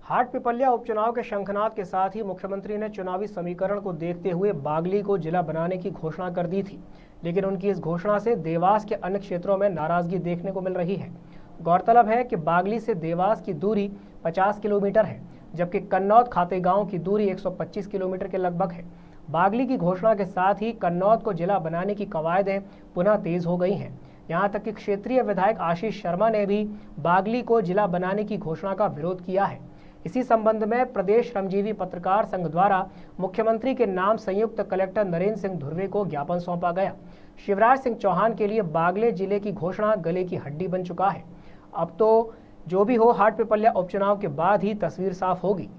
हाट पिपल्या उपचुनाव के शंखनाद के साथ ही मुख्यमंत्री ने चुनावी समीकरण को देखते हुए बागली को जिला बनाने की घोषणा कर दी थी, लेकिन उनकी इस घोषणा से देवास के अन्य क्षेत्रों में नाराजगी देखने को मिल रही है। गौरतलब है कि बागली से देवास की दूरी 50 किलोमीटर है, जबकि कन्नौद खातेगांव की दूरी 125 किलोमीटर के लगभग है। बागली की घोषणा के साथ ही कन्नौद को जिला बनाने की कवायदें पुनः तेज हो गई हैं। यहां तक कि क्षेत्रीय विधायक आशीष शर्मा ने भी बागली को जिला बनाने की घोषणा का विरोध किया है। इसी संबंध में प्रदेश श्रमजीवी पत्रकार संघ द्वारा मुख्यमंत्री के नाम संयुक्त कलेक्टर नरेंद्र सिंह धुर्वे को ज्ञापन सौंपा गया। शिवराज सिंह चौहान के लिए बागले जिले की घोषणा गले की हड्डी बन चुका है। अब तो जो भी हो, हाट पिपल्या उपचुनाव के बाद ही तस्वीर साफ होगी।